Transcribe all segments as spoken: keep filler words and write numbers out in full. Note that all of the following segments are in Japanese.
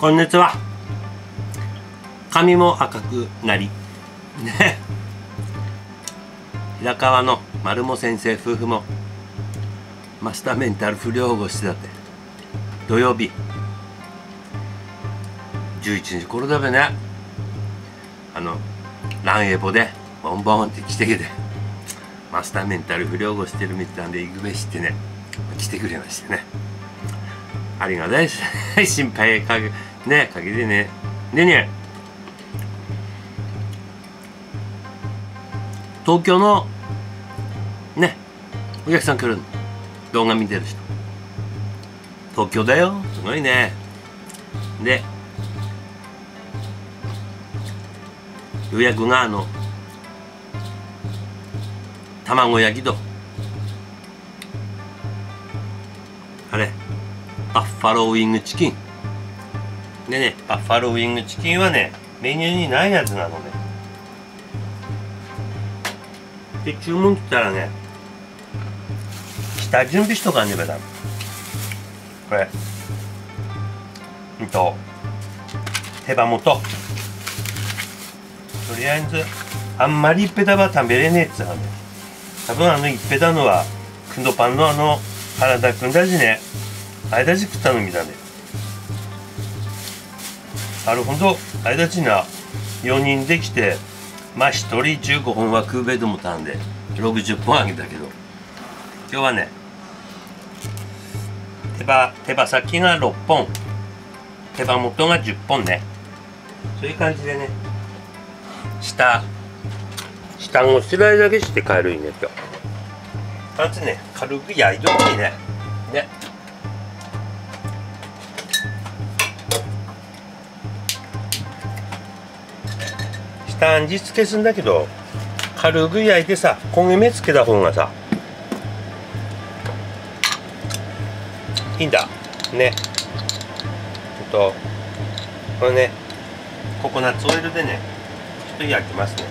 こんにちは。髪も赤くなりね、平川の丸茂先生夫婦もマスターメンタル不良護してたって。土曜日じゅういちにち頃だべね、あのランエボでボンボンって来てきて、マスターメンタル不良護してるみたいなんで行くべしってね、来てくれましてね、ありがたいですね。心配かけねかけてね。でね、東京のねお客さん来るの、動画見てる人、東京だよ、すごいね。で予約があの卵焼きとあれバッファローウィングチキンでね、バッファローウィングチキンはねメニューにないやつなのね。で注文来たらね、下準備しとかんねばだめ。これうんと手羽元、とりあえずあんまりいっぺたは食べれねえっつうのね。多分あのいっぺたのはくんどパンのあの原田くんだしね、あれだし食ったのみだね。なるほど、あれだちなよにんできて、まあひとりじゅうごほんは食うべと思ったんでろくじゅっぽんあげたけど、今日はね手羽手羽先がろっぽん、手羽元がじゅっぽんね、そういう感じでね、下下ごしらえだけして帰るいね今日。まずね軽く焼いとくいね。ね下味付けすんだけど、軽く焼いてさ焦げ目つけた方がさいいんだね。えっとこれねココナッツオイルでねちょっと焼きますね。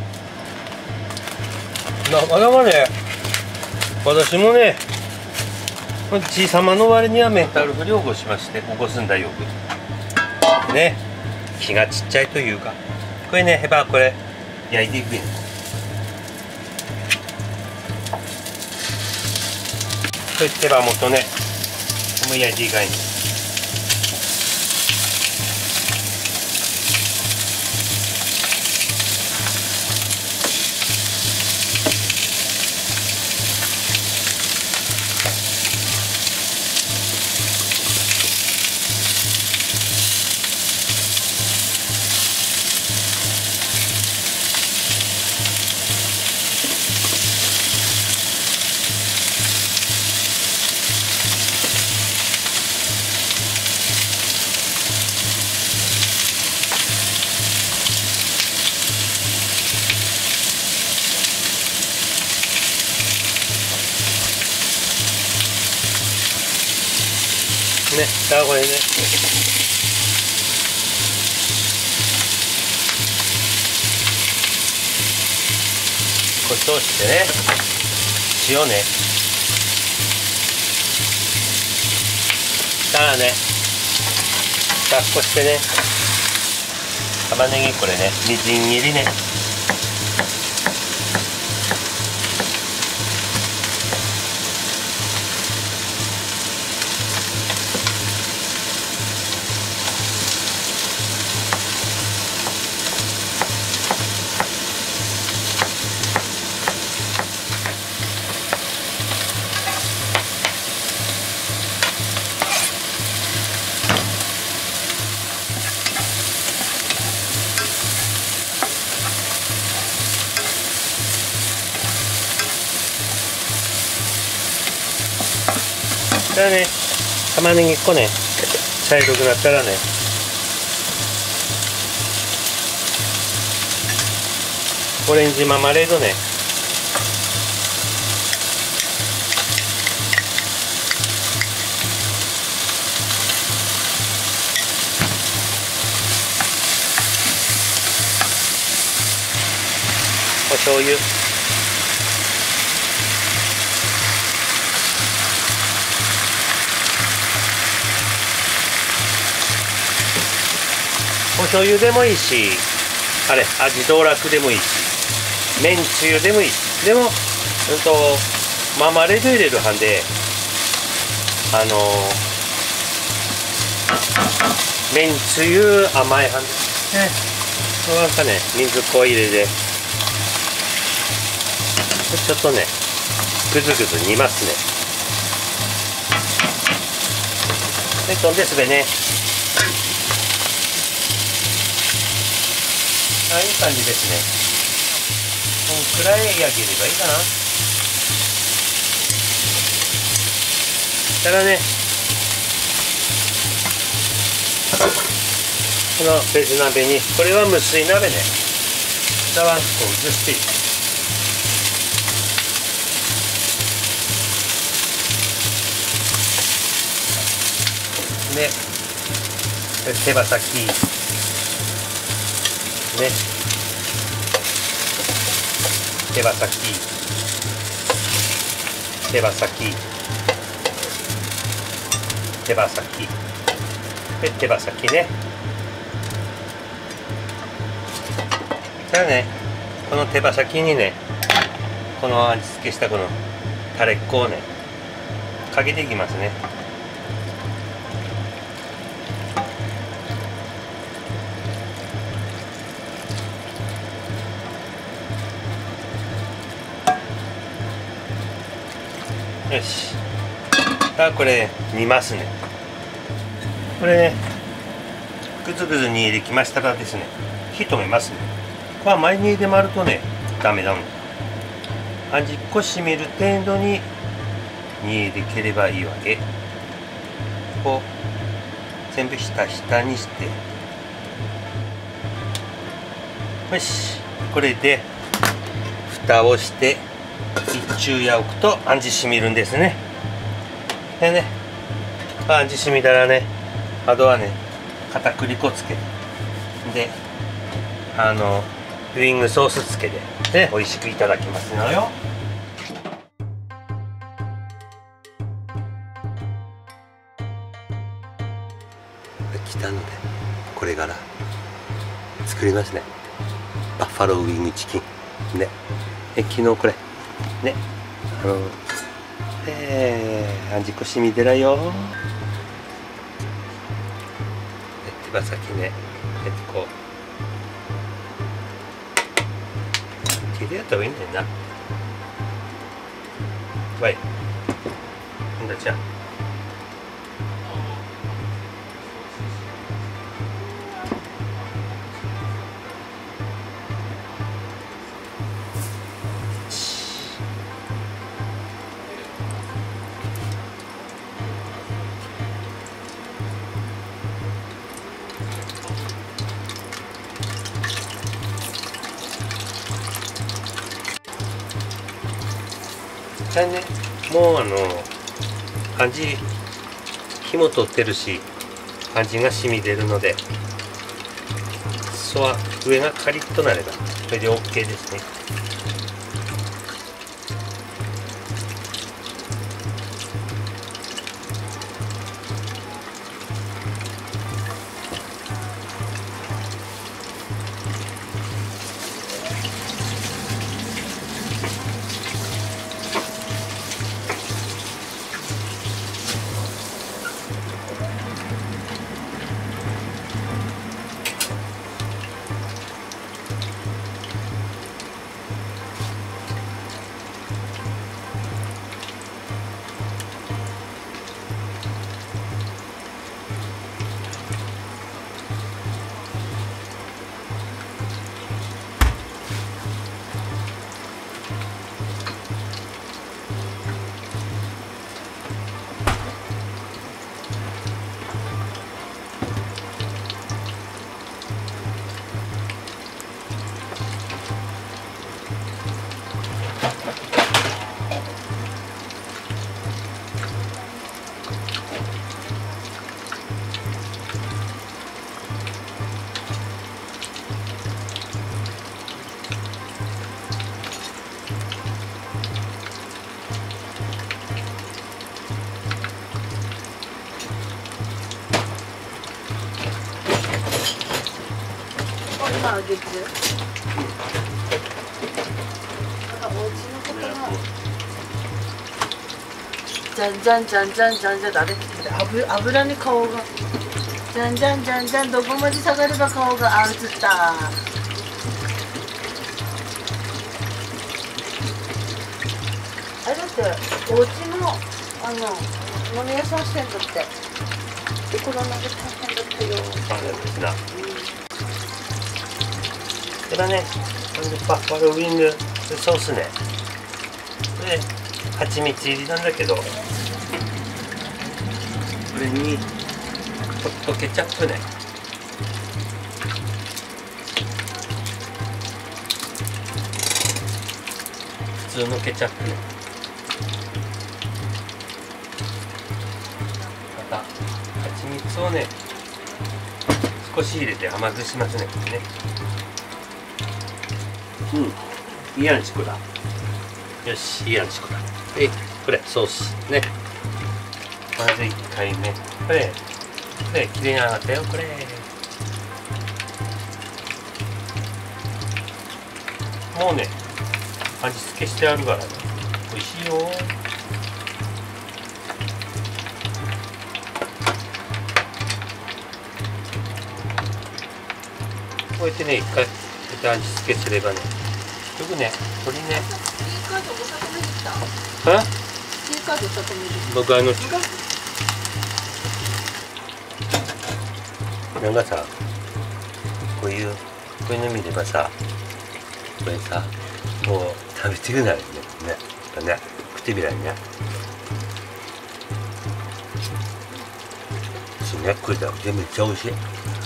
なかなかね私もね小さまの割にはメンタル不良をしまして起こすんだよくね、気がちっちゃいというか。これねへばこれ焼いていくん。これ手羽元ねもう焼いていかんね。ね、だからこれねこしょうしてね、塩ねしたらねだっこしてね、玉ねぎこれねみじん切りね、じゃあね玉ねぎっこね茶色くなったらねオレンジママレードねお醤油お醤油でもいいし、あれ味道楽でもいいし、めんつゆでもいい。でもうんとマーマレード入れるはんで、あのー、めんつゆ甘いはんでね、なんかね水こう入れてちょっとねぐずぐず煮ますね。でそんですべね。あ、いい感じですね。こんくらい焼ければいいかな。たらね、この別鍋に、これは無水鍋ね。下はこう移していく。で、手羽先ね、手羽先手羽先手羽先で手羽先ね。じゃあね、この手羽先にね、この味付けしたこのタレっこをねかけていきますね。よし。さあこれ煮ますね。これね、ぐずぐず煮えてきましたらですね、火止めますね。これは前にで回るとね、ダメだもん。味っこしみる程度に煮えてければいいわけ。こう全部ひたひたにして、よし。これで蓋をして一中や置くと味しみるんですね。でね、味しみたらね、あとはね片栗粉つけて、であのウイングソースつけてで美味しくいただきますのよ。来たのでこれから作りますね。バッファローウイングチキンね。え昨日これね、あのえー、味こしみてらよ。手羽先ね、えっとこう手でやった方がいいんだよな。わい、なんだじゃあ。じゃあね、もうあの味火も通ってるし味が染み出るので、そは上がカリッとなればそれで OK ですね。 今揚げてる。なんかお家のことが。じゃんじゃんじゃんじゃんじゃんじゃん、あれ油油に顔が。じゃんじゃんじゃんじゃん、どこまで下がれば顔が、あ、映った。あれだってお家のあの飲み屋さんしてんだって。でコロナで大変だったよ。 そうなんですな。これはね、バッファローウィングソースね。これ蜂蜜入りなんだけど、これにホットケチャップね。普通のケチャップね。また蜂蜜をね少し入れて甘くしますね。これね。うん、いいアンチコだ。よし、いいアンチコだ。えい、これソースね。まずいっかいめ、これこれきれいに上がったよ。これもうね味付けしてあるからね、美味しいよ。こうやってね、一回こうやって味付けすればね、よくね、これね。 スピーカーとお酒飲んできた。 あ？ スピーカーとお酒飲んできた。 僕あのなんかさ、こういうこういうの見ればさ、これさ、もう食べてくなるね。ね、ね、食ってみらいね。そうね、これだけめっちゃ美味しい。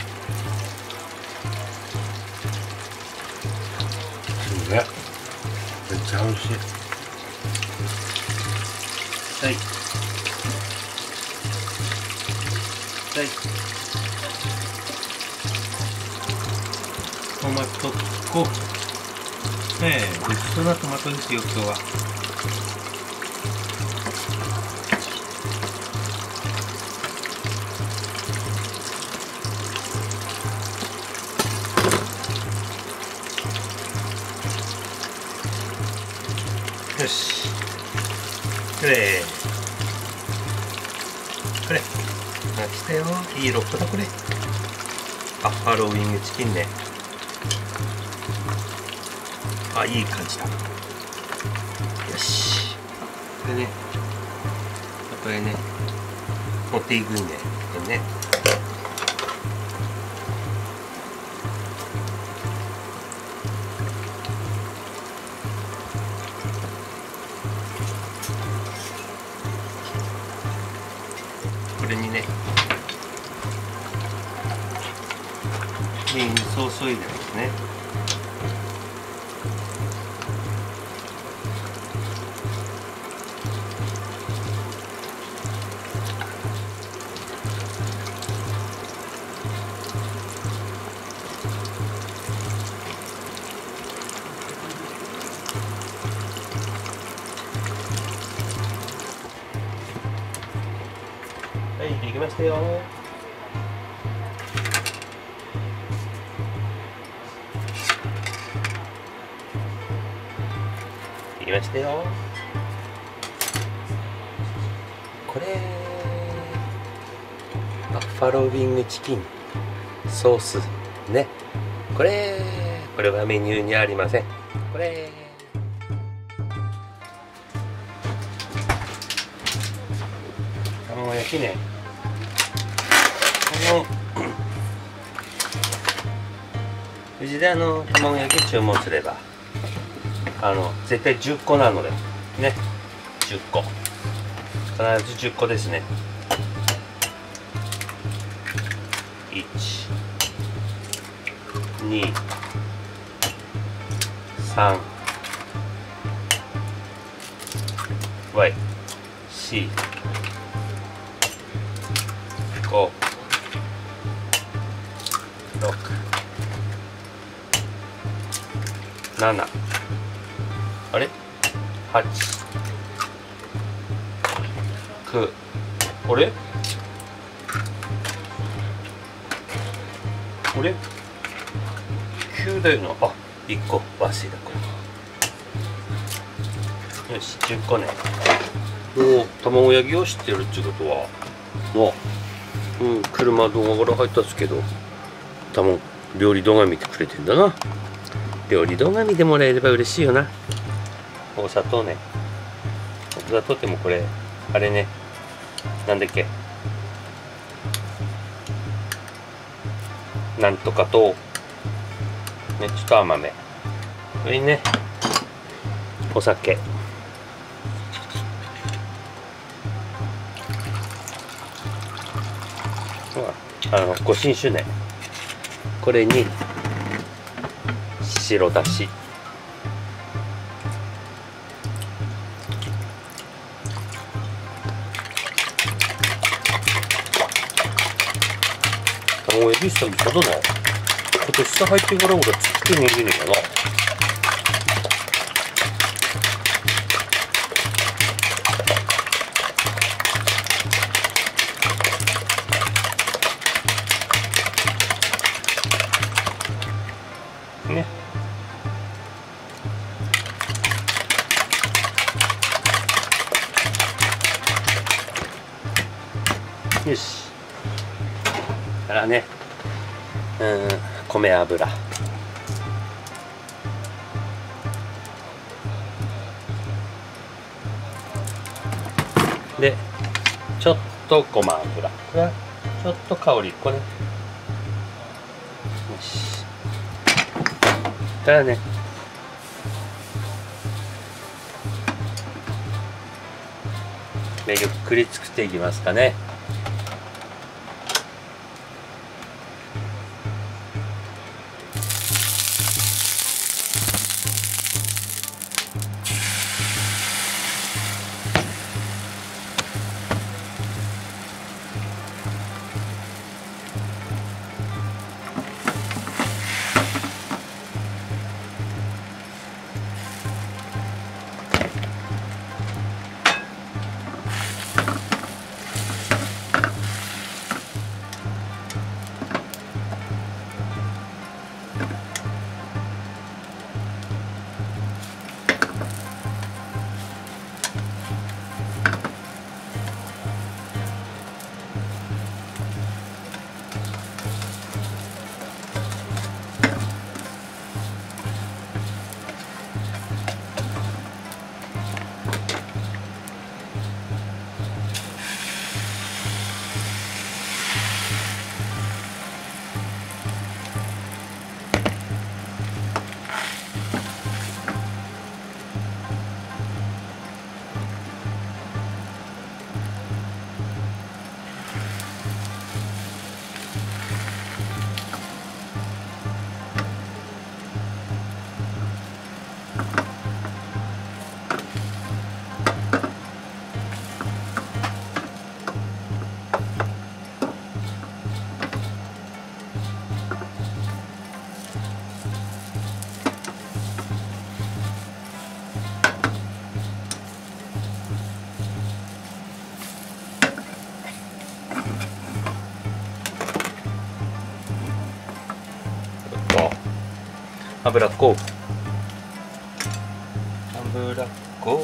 そうね、めっちゃ美味しい。はい。はい。トマトと、ねえ、美味しそうなトマトにしよう、今日は。よし。これ。これ。来たよ。いいロックだ、これ。バッファローウィングチキンね。あ、いい感じだ。よし。これね。これね。持っていくんで、これね。これにね。メインソースを入れますね。はい、できましたよ。できましたよ。これバッファローウィングチキンソースね。これこれはメニューにありません。これ卵焼きね。あのうちであの卵焼き注文すればあの絶対じゅっこなのでね、じゅっこ必ずじゅっこですね。いち、に、さん、わい、し、ご、ろく、なな、あれはち、きゅう、あれあれ急だよな。あ、いっこ忘れた。これよし、じゅっこね。もう卵焼きを知ってるっていうことはもう、うん、車動画から入ったっすけど、多分料理動画見てくれてんだな。料理動画見てもらえれば嬉しいよな。お砂糖ね。お砂糖ってもこれあれね、なんだっけ、なんとかとね、ちょっと甘め。これにね、お酒。あのご新酒ね。これに白だし。卵焼き久々だな。今年下入ってから俺作ってみるねえかな。ね。よし。からね、うん、米油。で、ちょっとごま油。これはちょっと香り、これ。よし。からね。ゆっくり作っていきますかね。油っこ油っこ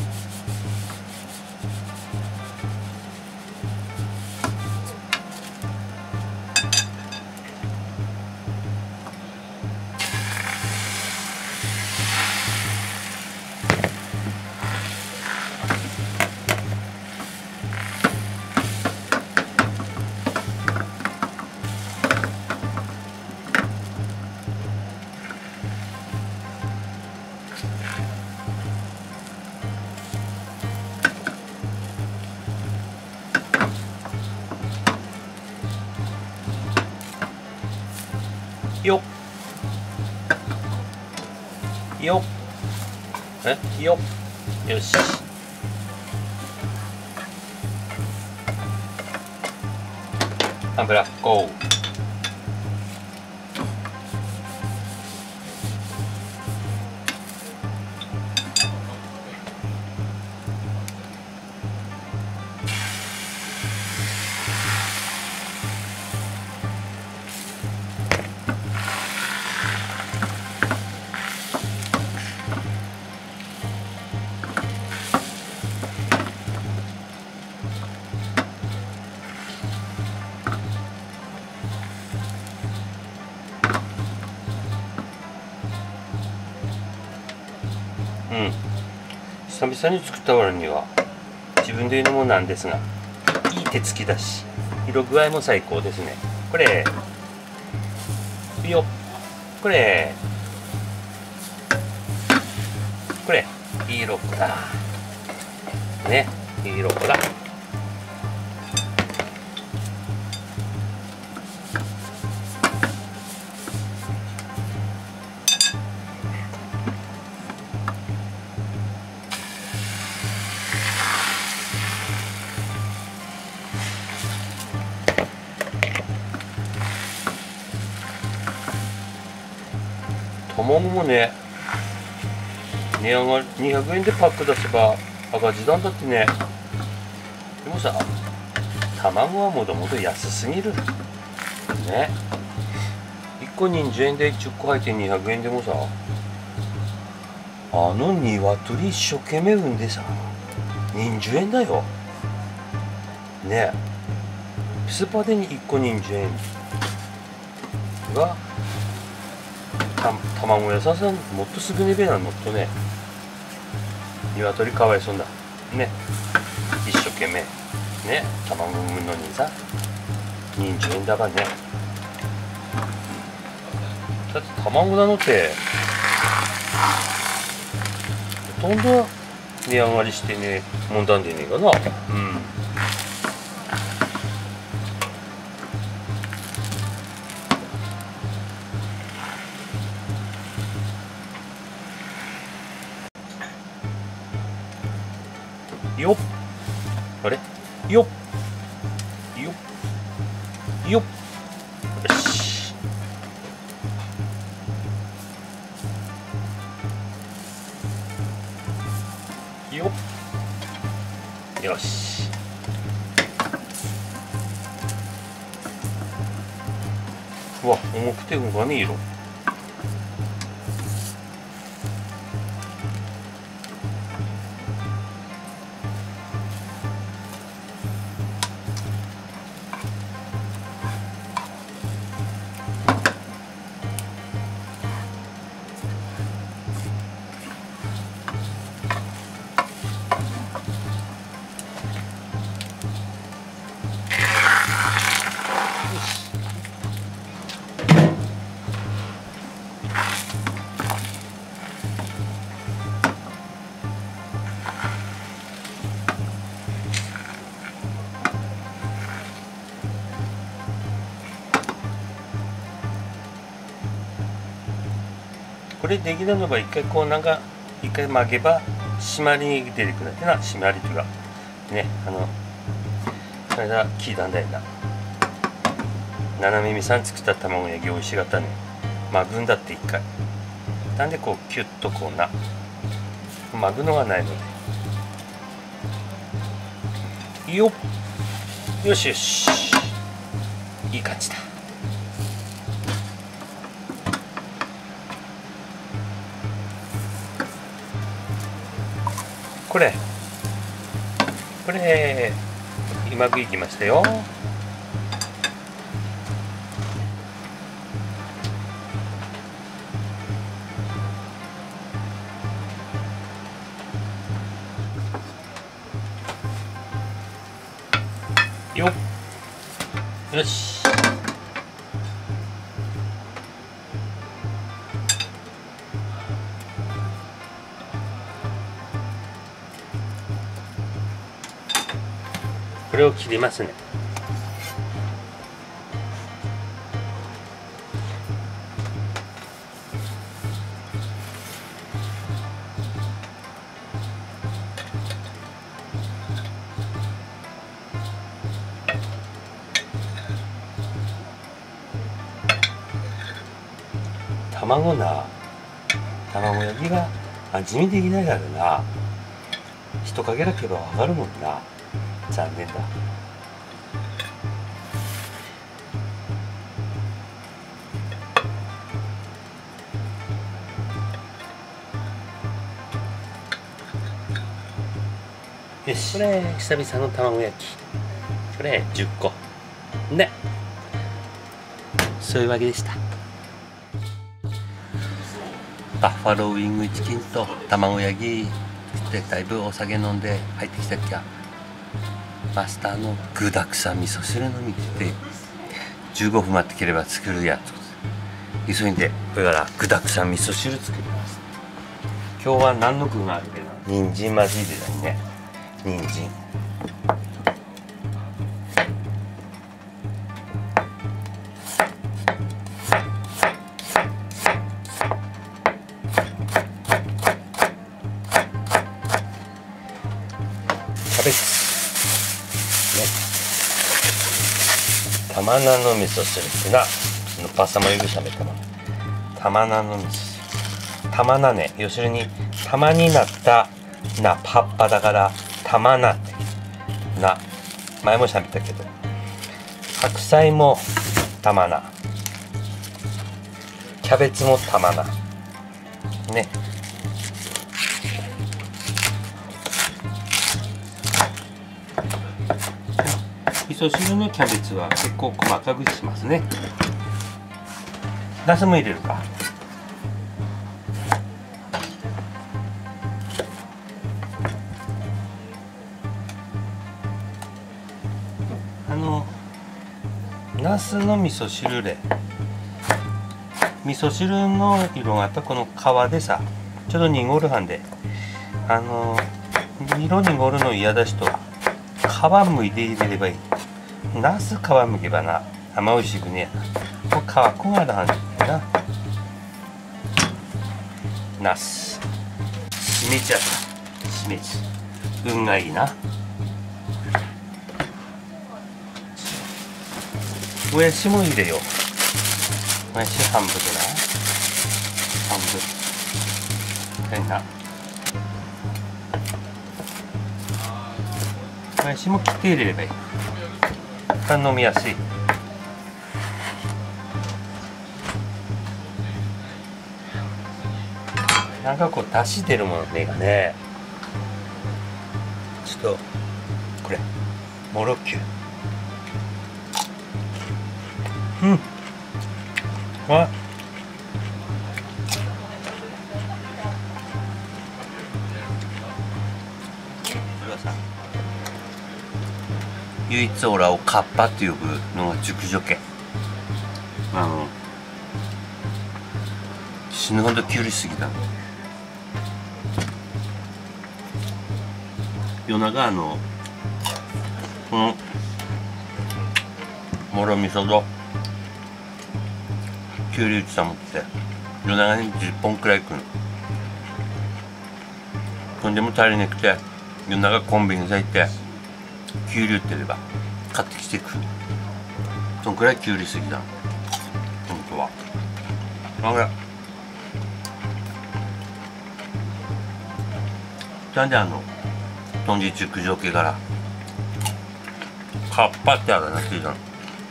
よっよっえよっよし油っこうん久々に作った割には自分で言うのもなんですがいい手つきだし色具合も最高ですね。これよこれこれいい色っ子だね、いい色っ子だ。卵もね値上がりにひゃくえんでパック出せば赤字なんだってね。でもさ卵はもともと安すぎるね。いっこにじゅうえんでじゅっこ入ってにひゃくえんでもさあの鶏一生懸命産んでさにじゅうえんだよね。スーパーでいっこにじゅうえんがた卵屋さんさんもっとすぐにべなのっとね鶏かわいそうだね。一生懸命ね卵産むのにさにじゅうえんだばね。だって卵なのってほとんど値上がりしてね問題でねえかな。うんよっあれよっよっよっよしよっよしうわ重くて動かねえ色。これできるのが一回こうなんか一回曲げば締まり出てくるんだってな。締まりというかねあのそれが聞いたんだよな。七耳さん作った卵焼き美味しかったね。巻くんだって一回なんでこうキュッとこうな巻くのがないのでよっよしよしいい感じだ。これこれうまくいきましたよ。よっよしこれを切りますね。卵な卵焼きが味見できないからな人かけなければわかるもんな。残念だ。よしこれ久々の卵焼きこれじゅっこね。そういうわけでした。 バッファローウィングチキンと卵焼きでだいぶお酒飲んで入ってきたっけ。マスターの具だくさん味噌汁飲みってじゅうごふん待ってければ作るやつ。急いでこれから具だくさん味噌汁作ります。今日は何の具があるけど、人参まずいでないね。人参キャベツね、玉菜の味噌汁ってな、パサマユグしゃべったもん。玉菜の味噌汁、玉菜ね、要するに玉になったな葉っぱだから玉菜ってな、前もしゃべったけど、白菜も玉菜、キャベツも玉菜ね。味噌汁のキャベツは結構細かくしますね。ナスも入れるか。あのナスの味噌汁で、味噌汁の色がやっぱこの皮でさ、ちょっと濁るはんで、あの色濁るの嫌だしと皮むいて入れればいい。ナス皮むけばな、あんまおいしくねえな。もう皮こがあるはんだな。ナスしめちゃった。しめじ運がいいな。もやしも入れよう。もやし半分でな、半分変な。もやしも切って入れればいい。飲みやすい。なんかこう出汁出るものねがね、ちょっとこれモロッキュうんわ唯一オラをカッパって呼ぶのが熟女家。あの死ぬほどキュウリすぎたの。夜中あのこのもろ味噌とキュウリ打ちたもって夜中にじゅっぽんくらい食うの。そんでも足りなくて夜中コンビニさ行ってキュウリ売ってれば買ってきてくる。そんくらいキュウリすぎだ。本当は。あれ。なんであの豚汁熟女家からカッパってあるなって言うの。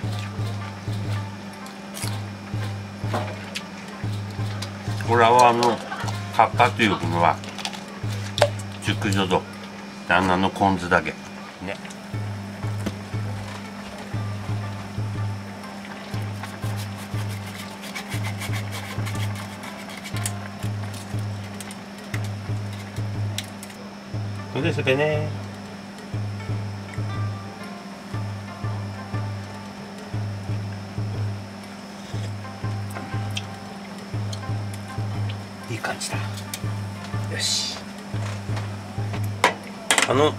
これはあのカッパっていうのは熟女と旦那のポン酢だけね。どうですかね。いい感じだ。よし。あの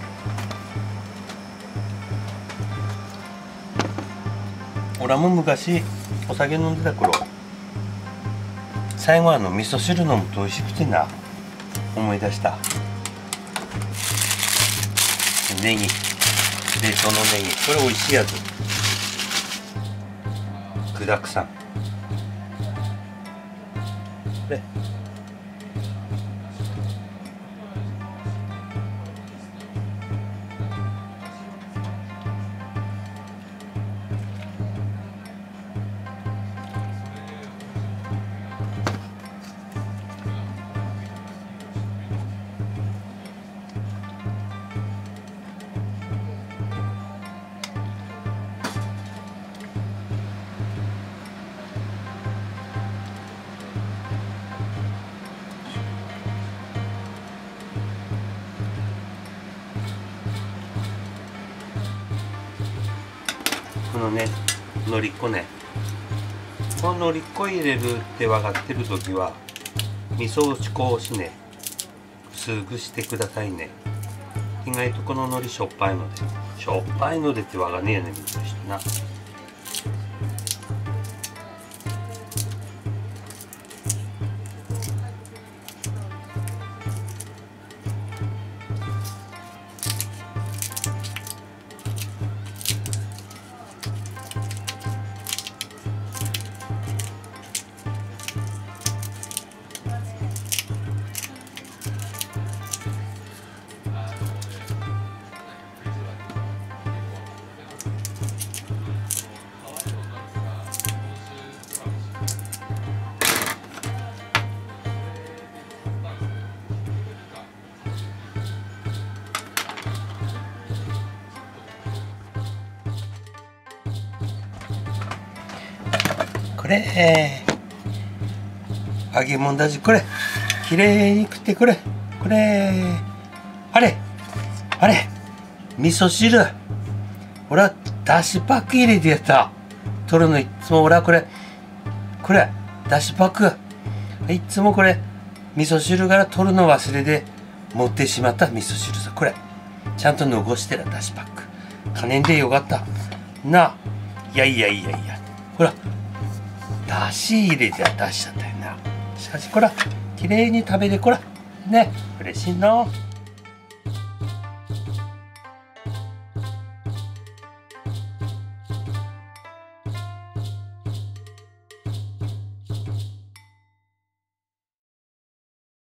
俺も昔お酒飲んでた頃、最後あの味噌汁飲むと美味しくてな、思い出した。ネギ、冷凍のネギ、これ美味しいやつ。具だくさん。でのねのりっこね、こののりっこ入れるって分かってる時は味噌を少しね薄くしてくださいね。意外とこののりしょっぱいので、しょっぱいのでって分かんねえよね、水としてな。これ揚げ物だし、これきれいに食ってくれ。これあれあれ味噌汁、俺はだしパック入れてやった取るの。いつも俺はこれこれだしパックいつもこれ味噌汁から取るの忘れて持ってしまった味噌汁さ。これちゃんと残してらだしパック金んでよかったな。いやいやいやいや、ほらだし入れて出しちゃったよな。しかしこらきれいに食べてこらね、嬉しいな。